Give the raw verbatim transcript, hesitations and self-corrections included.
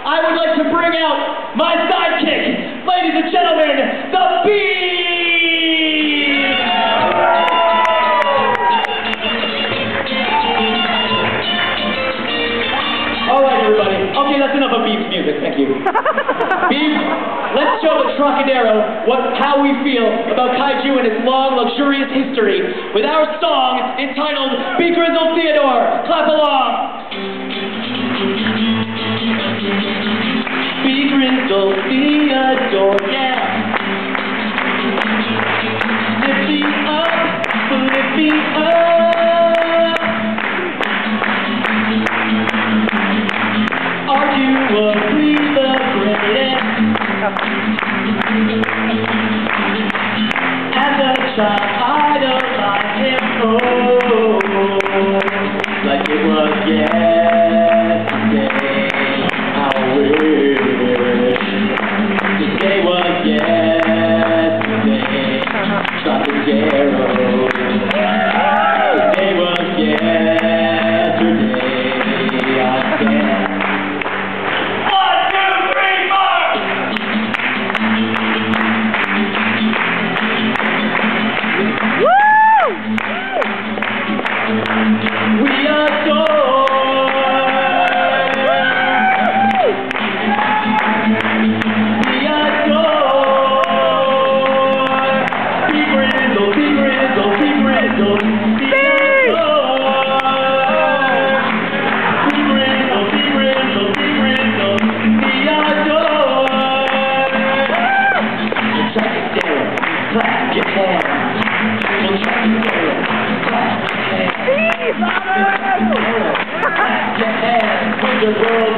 I would like to bring out my sidekick, ladies and gentlemen, the Beav! All right, everybody. Okay, that's enough of Beav's music. Thank you. Beav, let's show the Trocadero what how we feel about kaiju and its long, luxurious history with our song entitled Be Grizzled Theodore. Clap along. Be Grizzled Theodore, yeah. Lift me up, lift me up. Are you agree the greatest? As a child, idolized him, oh, like it was yesterday. How I wish today was yesterday. Trocadero. Today was yesterday. I can't. We adore, we adore, be grizzled, be grizzled, be grizzled, be adore, be grizzled, be grizzled, be grizzled, be adore. We'll track it down, clap your hands, we'll track it down, clap your hands. Clap your hands, put your world